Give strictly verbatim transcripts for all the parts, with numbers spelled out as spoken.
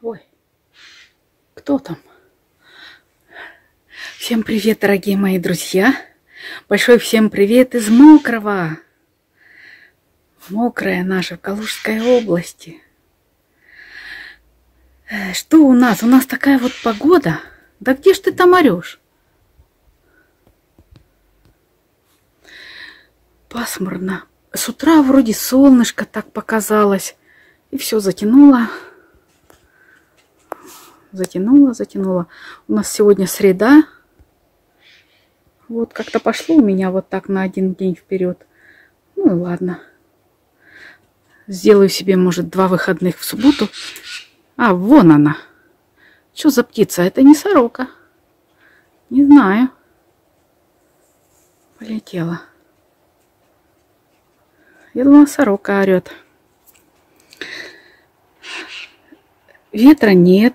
Ой, кто там? Всем привет, дорогие мои друзья. Большой всем привет из Мокрого. Мокрая наша в Калужской области. Что у нас? У нас такая вот погода. Да где ж ты там орешь? Пасмурно. С утра вроде солнышко так показалось. И все затянуло. Затянуло, затянуло. У нас сегодня среда. Вот как-то пошло у меня вот так на один день вперед. Ну и ладно. Сделаю себе, может, два выходных в субботу. А, вон она. Что за птица? Это не сорока. Не знаю. Полетела. Я думала, сорока орет. Ветра нет.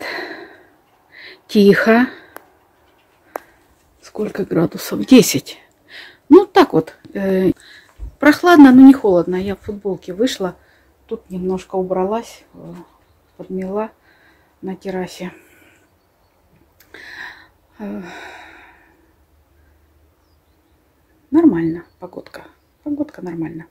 Тихо. Сколько градусов? десять. Ну, так вот. Э, прохладно, но не холодно. Я в футболке вышла. Тут немножко убралась. Подмела на террасе. Э, нормально. Погодка. Погодка нормально.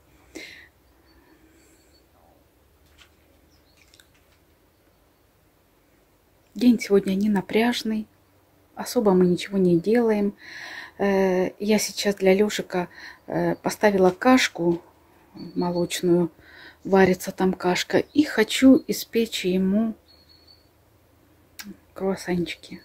День сегодня не напряжный. Особо мы ничего не делаем. Я сейчас для Лешика поставила кашку молочную. Варится там кашка. И хочу испечь ему круассанчики.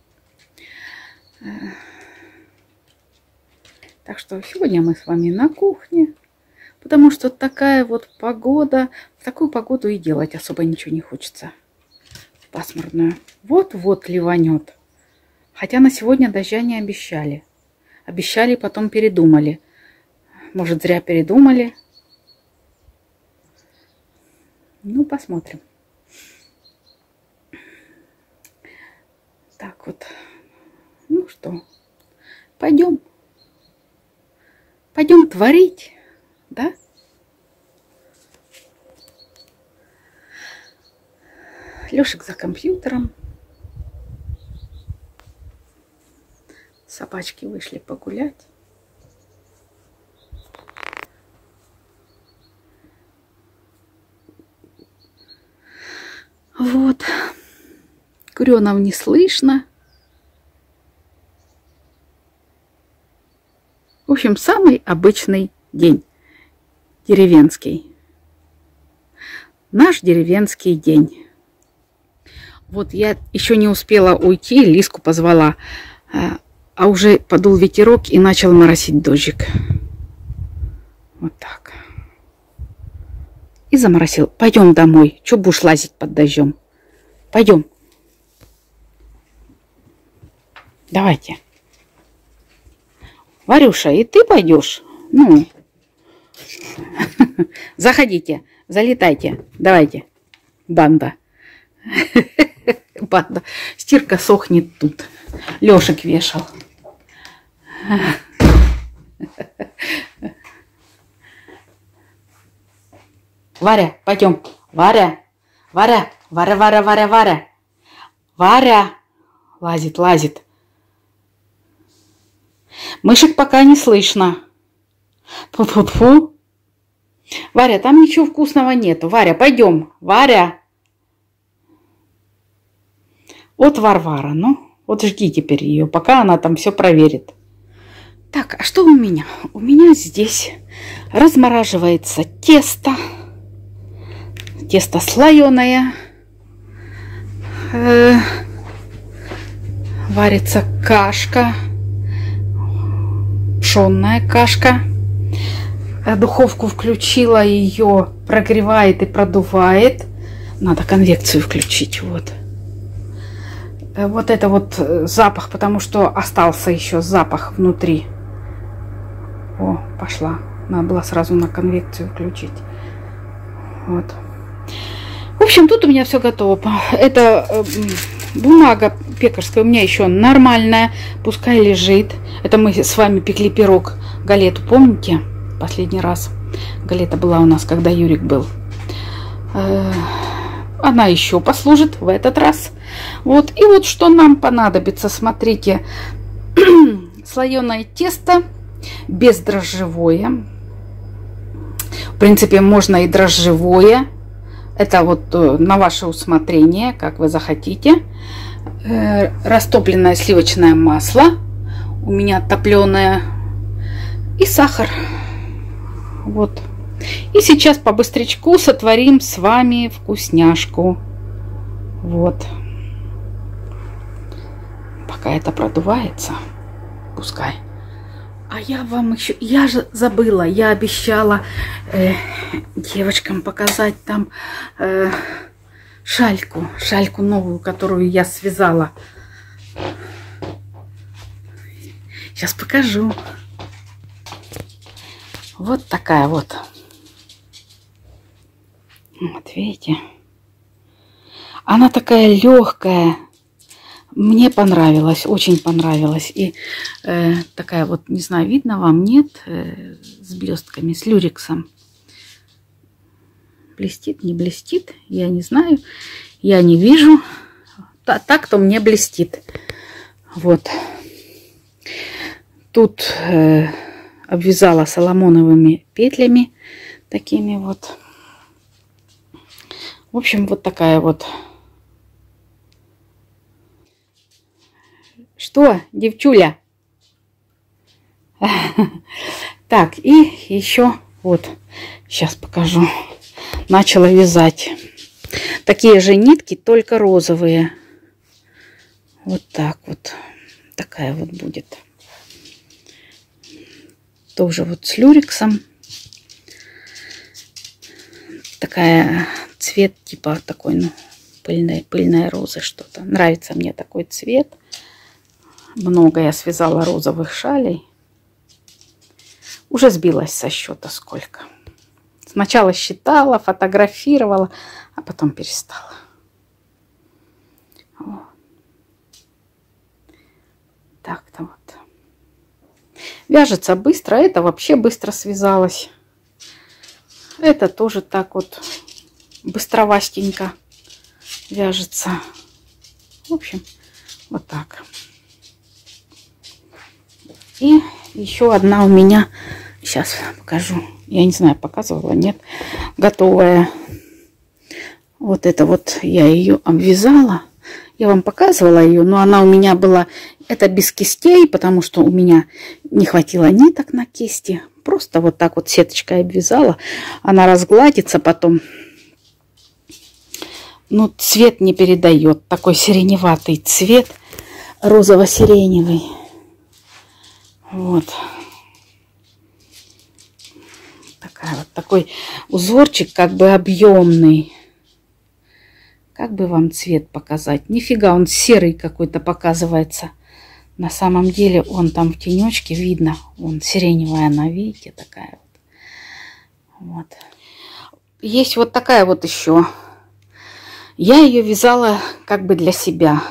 Так что сегодня мы с вами на кухне. Потому что такая вот погода. В такую погоду и делать особо ничего не хочется. Пасмурную. Вот-вот ливанет. Хотя на сегодня дождя не обещали. Обещали, потом передумали. Может, зря передумали. Ну, посмотрим. Так вот. Ну что, пойдем. Пойдем творить, да? Лешик за компьютером. Собачки вышли погулять. Вот. Куренов не слышно. В общем, самый обычный день. Деревенский. Наш деревенский день. Вот я еще не успела уйти, Лиску позвала. А уже подул ветерок и начал моросить дождик. Вот так. И заморосил. Пойдем домой. Че будешь лазить под дождем? Пойдем. Давайте. Варюша, и ты пойдешь? Ну. Заходите. Залетайте. Давайте. Банда. Банда. Стирка сохнет тут. Лешек вешал. Варя, пойдем. Варя. Варя. Варя, Варя, Варя, Варя. Варя. Лазит, лазит. Мышек пока не слышно. Фу-фу-фу. Варя, там ничего вкусного нету. Варя, пойдем. Варя. Вот Варвара, ну. Вот жди теперь ее, пока она там все проверит. Так, а что у меня? У меня здесь размораживается тесто. Тесто слоеное. Э-э- варится кашка. Пшенная кашка. Духовку включила, ее прогревает и продувает. Надо конвекцию включить, вот. Вот это вот запах, потому что остался еще запах внутри. О, пошла. Надо было сразу на конвекцию включить. Вот. В общем, тут у меня все готово. Это э, бумага пекарская у меня еще нормальная. Пускай лежит. Это мы с вами пекли пирог. Галету, помните? Последний раз. Галета была у нас, когда Юрик был. Э, она еще послужит в этот раз. Вот. И вот что нам понадобится. Смотрите, слоеное тесто бездрожжевое. В принципе, можно и дрожжевое. Это вот на ваше усмотрение, как вы захотите. Растопленное сливочное масло. У меня топленое. И сахар. Вот. И сейчас по быстрячку сотворим с вами вкусняшку. Вот. Пока это продувается, пускай. А я вам еще... Я же забыла, я обещала э, девочкам показать там э, шальку. Шальку новую, которую я связала. Сейчас покажу. Вот такая вот. Вот видите? Она такая легкая. Мне понравилась, очень понравилась. И э, такая вот, не знаю, видно вам, нет, э, с блестками, с люрексом. Блестит, не блестит, я не знаю. Я не вижу. Так-то мне блестит. Вот. Тут э, обвязала соломоновыми петлями. Такими вот. В общем, вот такая вот. Что, девчуля? Так, и еще вот, сейчас покажу. Начала вязать. Такие же нитки, только розовые. Вот так вот. Такая вот будет. Тоже вот с люрексом. Такая цвет типа такой, ну, пыльная, пыльная роза что-то. Нравится мне такой цвет. Много я связала розовых шалей. Уже сбилась со счета сколько. Сначала считала, фотографировала, а потом перестала. Вот. Так-то вот. Вяжется быстро. Это вообще быстро связалось. Это тоже так вот быстровастенько вяжется. В общем, вот так. И еще одна у меня, сейчас покажу, я не знаю, показывала, нет, готовая. Вот это вот я ее обвязала. Я вам показывала ее, но она у меня была, это без кистей, потому что у меня не хватило ниток на кисти. Просто вот так вот сеточкой обвязала. Она разгладится потом. Ну, цвет не передает. Такой сиреневатый цвет, розово-сиреневый. Вот. Такая вот, такой узорчик как бы объемный. Как бы вам цвет показать? Нифига, он серый какой-то показывается. На самом деле он там в тенечке видно. Вон сиреневая она, видите, такая вот. Вот. Есть вот такая вот еще. Я ее вязала как бы для себя.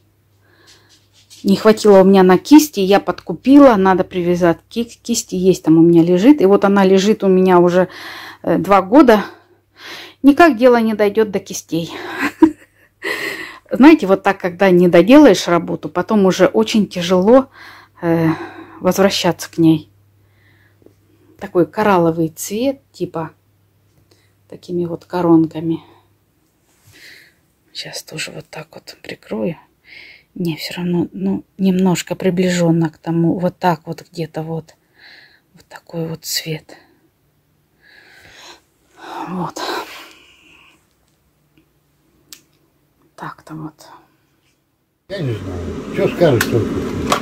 Не хватило у меня на кисти, я подкупила, надо привязать к кисти, есть там у меня лежит. И вот она лежит у меня уже э, два года. Никак дело не дойдет до кистей. Знаете, вот так, когда не доделаешь работу, потом уже очень тяжело э, возвращаться к ней. Такой коралловый цвет, типа такими вот коронками. Сейчас тоже вот так вот прикрою. Не, все равно, ну, немножко приближенно к тому. Вот так вот где-то вот. Вот такой вот цвет. Вот. Так-то вот. Я не знаю. Что скажешь только?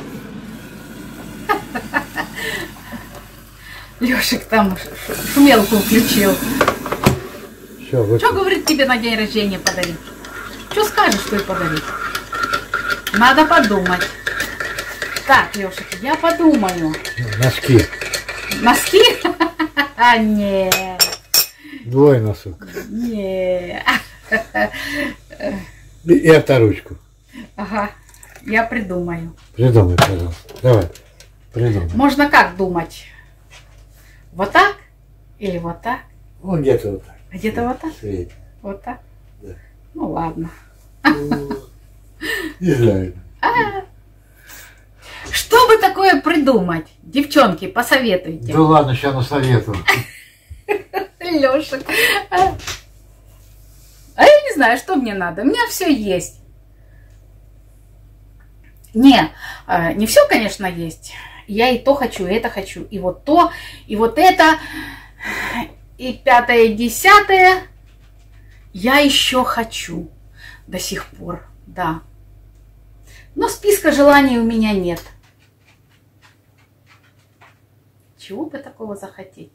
Лешик там шумелку включил. Все, что, говорит, тебе на день рождения подарить? Что скажешь, что и подарить? Надо подумать. Так, Лешик, я подумаю. Носки. Носки? А, нет. Двое носок. Нет. И, и авторучку. Ага, я придумаю. Придумай, пожалуйста. Давай, придумай. Можно как думать? Вот так? Или вот так? Ну, где-то вот так. Где-то вот так? Средний. Вот так? Да. Ну ладно. Не знаю. Что бы такое придумать? Девчонки, посоветуйте. Да ладно, сейчас насоветую. Лёша. А я не знаю, что мне надо. У меня все есть. Не, не все, конечно, есть. Я и то хочу, и это хочу, и вот то, и вот это, и пятое, и десятое. Я еще хочу до сих пор, да. Но списка желаний у меня нет. Чего бы такого захотеть?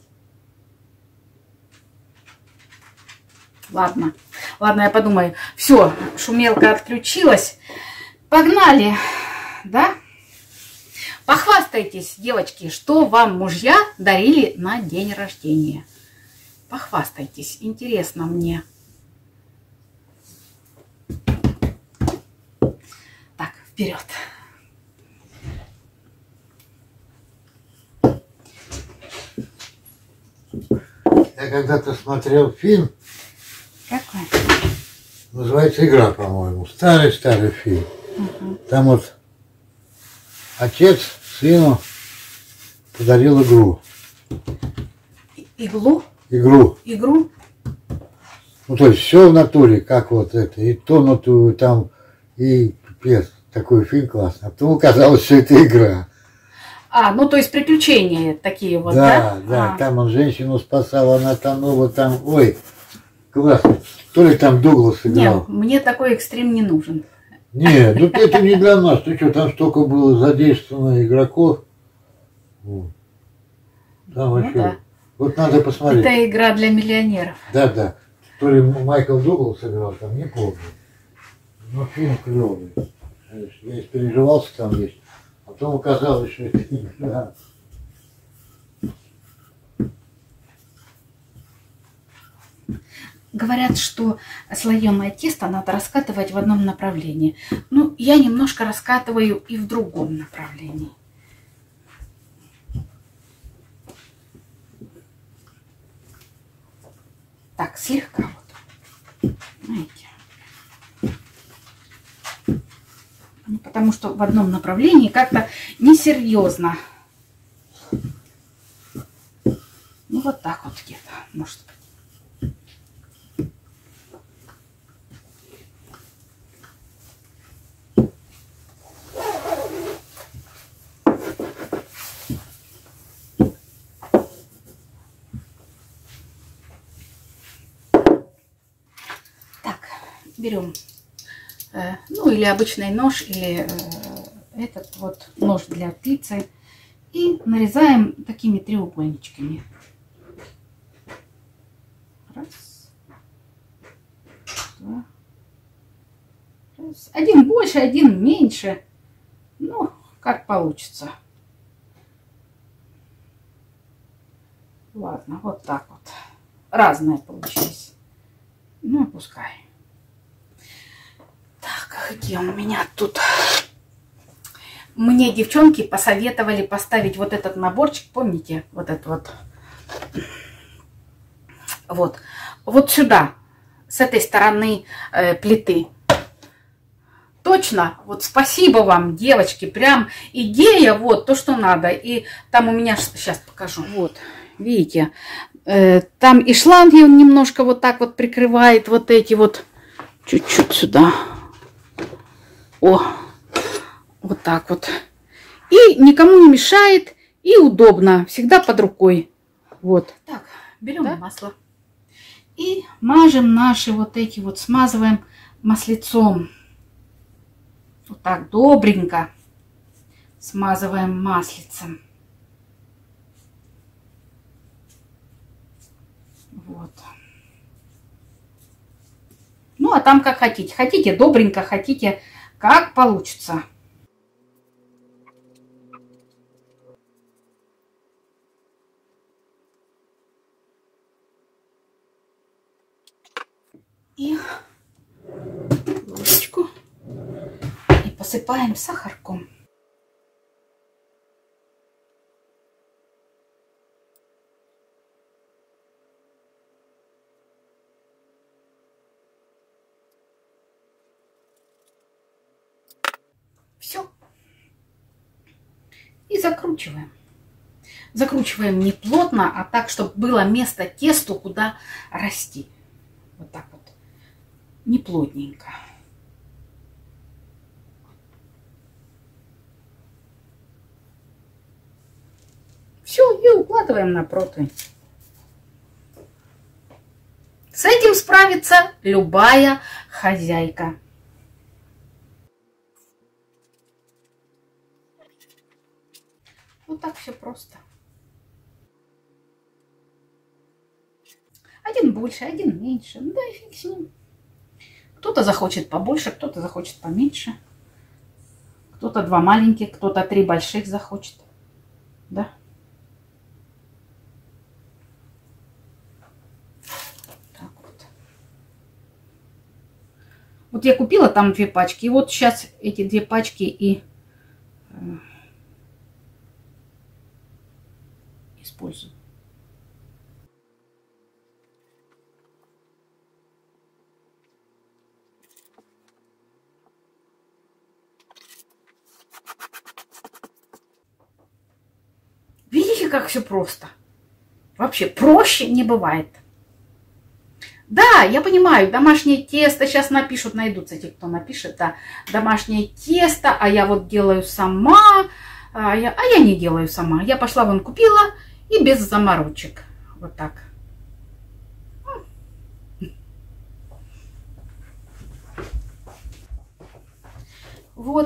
Ладно, ладно, я подумаю. Все, шумелка отключилась. Погнали, да? Похвастайтесь, девочки, что вам мужья дарили на день рождения. Похвастайтесь, интересно мне. Так, вперед. Я когда-то смотрел фильм, Какой? называется «Игра», по-моему. Старый-старый фильм. Угу. Там вот отец сыну подарил игру. Иглу? Игру. Игру? Ну, то есть все в натуре, как вот это, и тонутую там, и пипец. Такой фильм классный. А потом оказалось, что это игра. А, ну то есть приключения такие вот, Да, да? да, А. там он женщину спасал, она тонула, там, ой, классно. То ли там Дуглас играл. Нет, мне такой экстрим не нужен. Нет, ну это не для нас. Ты что, там столько было задействовано игроков. Вот. Там Ну вообще. да. Вот надо посмотреть. Это игра для миллионеров. Да, да. То ли Майкл Дуглас играл, там не помню. Но фильм клевый. Я испереживался там весь. А потом оказалось, что это игра. Говорят, что слоеное тесто надо раскатывать в одном направлении. Ну, я немножко раскатываю и в другом направлении. Так, слегка вот. Знаете. Ну, потому что в одном направлении как-то несерьезно. Ну, вот так вот где-то, может быть. Берем, э, ну или обычный нож, или э, этот вот нож для пиццы, и нарезаем такими треугольничками. Раз, два, раз. Один больше, один меньше, ну как получится. Ладно, вот так вот. Разные получились. Ну пускай. Так, где у меня тут? Мне девчонки посоветовали поставить вот этот наборчик, помните? Вот этот вот. Вот. Вот сюда, с этой стороны э, плиты. Точно, вот спасибо вам, девочки, прям идея, вот то, что надо. И там у меня, сейчас покажу, вот, видите, э, там и шланги он немножко вот так вот прикрывает, вот эти вот, чуть-чуть сюда. О, вот так вот. И никому не мешает, и удобно, всегда под рукой. Вот. Так, берем да? масло. И мажем наши вот эти вот, смазываем маслицом. Вот так добренько смазываем маслицем. Вот. Ну, а там как хотите. Хотите добренько, хотите как получится. И ложечку. И посыпаем сахарком. закручиваем. Закручиваем не плотно, а так, чтобы было место тесту, куда расти. Вот так вот. Не плотненько. Все, и укладываем на противень. С этим справится любая хозяйка. Вот так все просто. Один больше, один меньше. Да и фиг с ним. Кто-то захочет побольше, кто-то захочет поменьше. Кто-то два маленьких, кто-то три больших захочет. Да? Так вот. Вот я купила там две пачки. И вот сейчас эти две пачки и э, использую. Видите, как все просто? Вообще проще не бывает. Да, я понимаю, домашнее тесто, сейчас напишут, найдутся те, кто напишет, да, домашнее тесто, а я вот делаю сама, а я, а я не делаю сама. Я пошла вон купила и без заморочек. Вот так. Вот.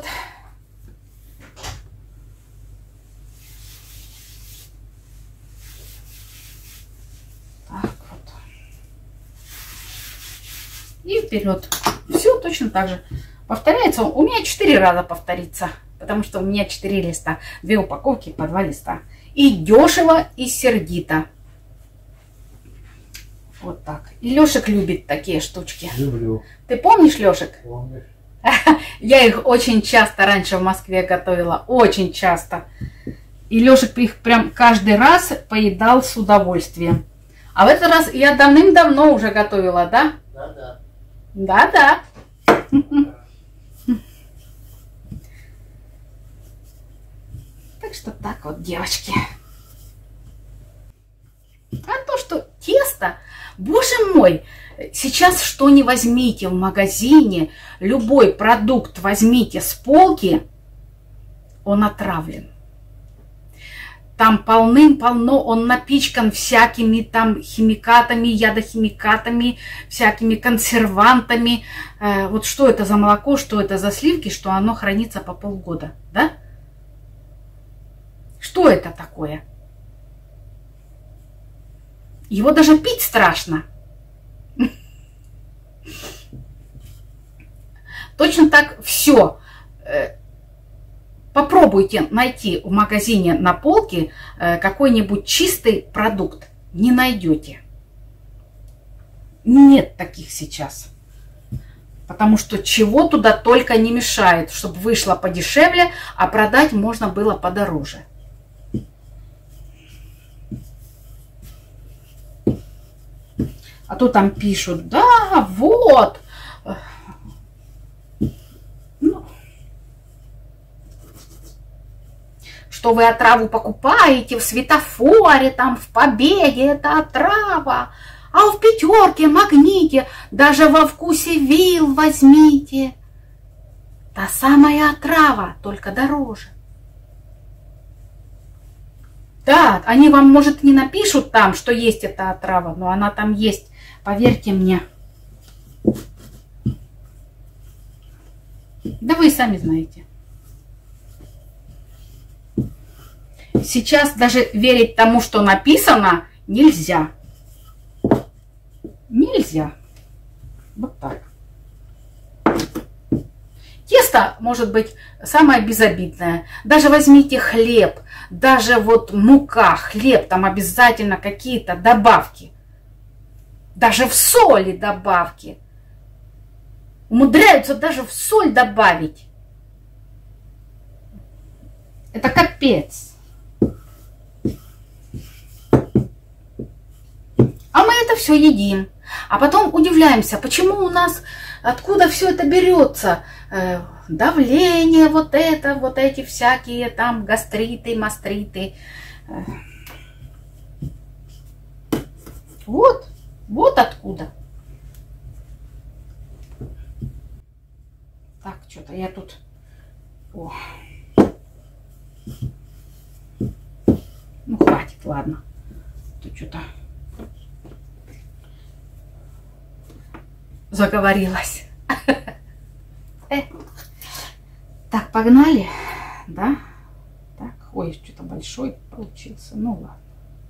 И вперед. Все точно так же. Повторяется. У меня четыре раза повторится. Потому что у меня четыре листа. Две упаковки по два листа. И дешево, и сердито. Вот так. И Лешек любит такие штучки. Люблю. Ты помнишь, Лешек? Помнишь? Я их очень часто раньше в Москве готовила. Очень часто. И Лешек их прям каждый раз поедал с удовольствием. А в этот раз я давным-давно уже готовила, да? Да-да. Да-да. Так что так вот, девочки. А то, что тесто, боже мой, сейчас что ни возьмите в магазине, любой продукт возьмите с полки, он отравлен. Там полным-полно, он напичкан всякими там химикатами, ядохимикатами, всякими консервантами. Э, вот что это за молоко, что это за сливки, что оно хранится по полгода, да? Что это такое? Его даже пить страшно. Точно так все. Попробуйте найти в магазине на полке какой-нибудь чистый продукт. Не найдете. Нет таких сейчас. Потому что чего туда только не мешает, чтобы вышло подешевле, а продать можно было подороже. А то там пишут, да, вот. Ну, что вы отраву покупаете в светофоре, там в Победе, это отрава. А в Пятерке, Магните, даже во Вкусе Вилл возьмите. Та самая отрава, только дороже. Да, они вам, может, не напишут там, что есть эта отрава, но она там есть, поверьте мне. Да вы и сами знаете. Сейчас даже верить тому, что написано, нельзя. Нельзя. Вот так. Тесто может быть самое безобидное. Даже возьмите хлеб, даже вот мука, хлеб, там обязательно какие-то добавки. Даже в соли добавки. Умудряются даже в соль добавить. Это капец. А мы это все едим. А потом удивляемся, почему у нас откуда все это берется? Э, давление, вот это, вот эти всякие там гастриты, мастриты. Э, вот, вот откуда. Так, что-то я тут... О. Ну, хватит, ладно. Тут что-то заговорилась. Так, погнали. Да? Так, ой, что-то большой получился. Ну, ладно.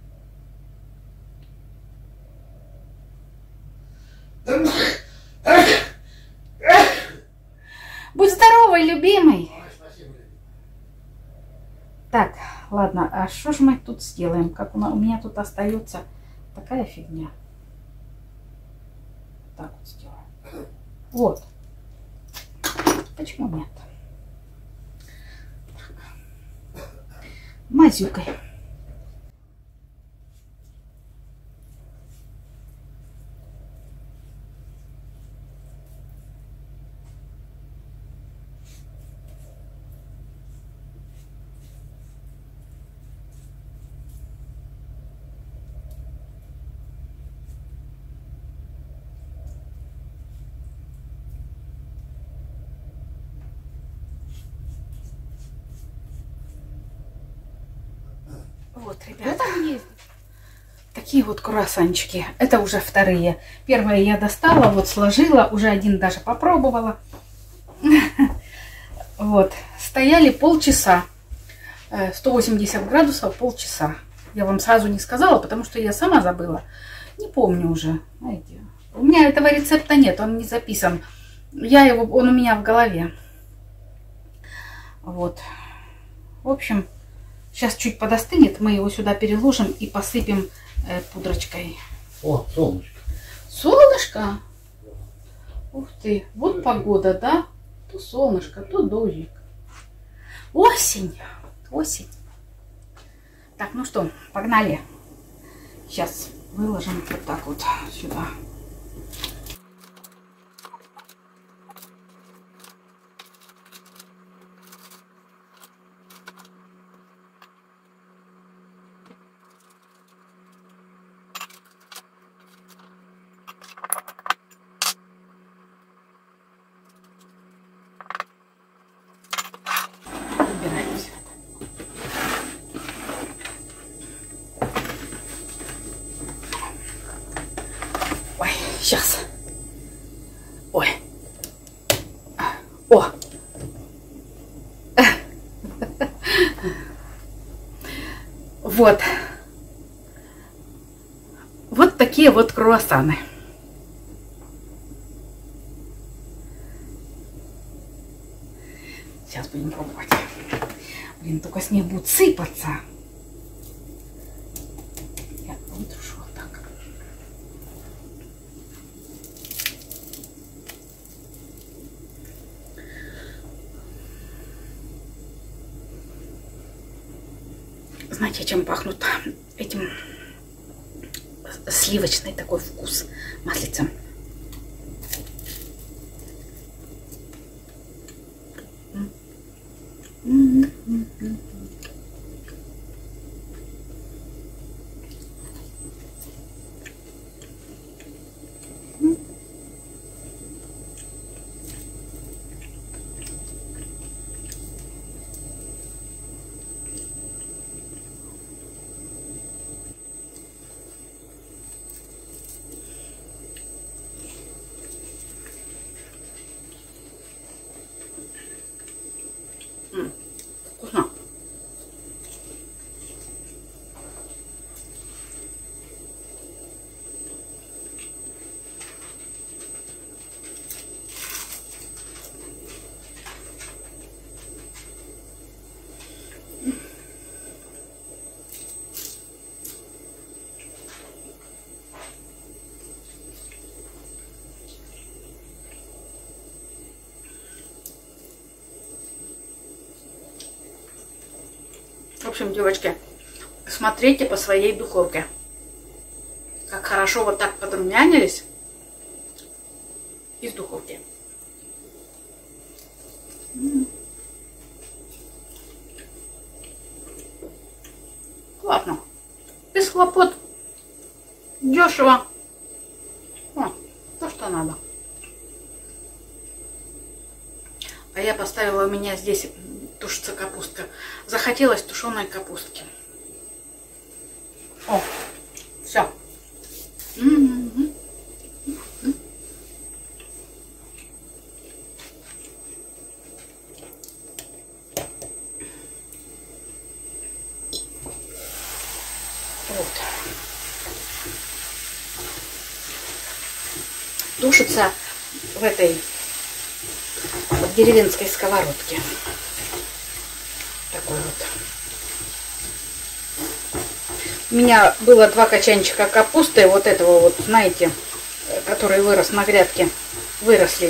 Будь здоровый, любимый. Так, ладно, а что же мы тут сделаем? Как у меня тут остается такая фигня. Так вот сделаем. Вот. Почему нет? Мазюкой. Вот, ребята, есть такие вот круассанчики. Это уже вторые. Первые я достала, вот сложила, уже один даже попробовала. Вот, стояли полчаса. сто восемьдесят градусов полчаса. Я вам сразу не сказала, потому что я сама забыла. Не помню уже. Знаете, у меня этого рецепта нет, он не записан. Я его, он у меня в голове. Вот. В общем, сейчас чуть подостынет, мы его сюда переложим и посыпем э, пудрочкой. О, солнышко. Солнышко? Ух ты, вот погода, да? То солнышко, то дождик. Осень, осень. Так, ну что, погнали. Сейчас выложим вот так вот сюда. Сейчас. Ой. О. Вот. Вот такие вот круассаны. Сейчас будем пробовать. Блин, только с них будут сыпаться. Я выдрушу вот так. Знаете, чем пахнут? Этим сливочный такой вкус маслицем. Вкусно. В общем, девочки, смотрите по своей духовке. Как хорошо вот так подрумянились из духовки. Ладно. Без хлопот. Дешево. О, то, что надо. А я поставила, у меня здесь тушится капустка. Захотелось тушеной капустки. О, все. М-м-м. Вот. Тушится в этой в деревенской сковородке. Такой вот. У меня было два качанчика капусты, вот этого вот, знаете, который вырос на грядке. Выросли.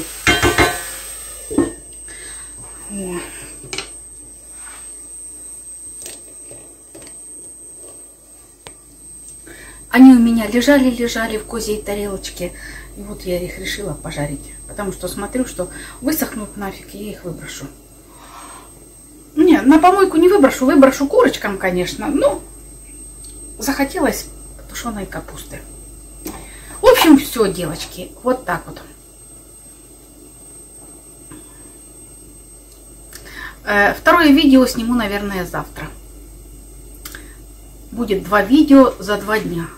О. Они у меня лежали-лежали в козьей тарелочке. И вот я их решила пожарить. Потому что смотрю, что высохнут нафиг, и я их выброшу. Не, на помойку не выброшу, выброшу курочкам, конечно. Но захотелось тушеной капусты. В общем, все, девочки. Вот так вот. Второе видео сниму, наверное, завтра. Будет два видео за два дня.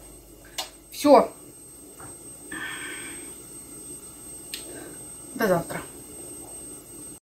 Все. До завтра.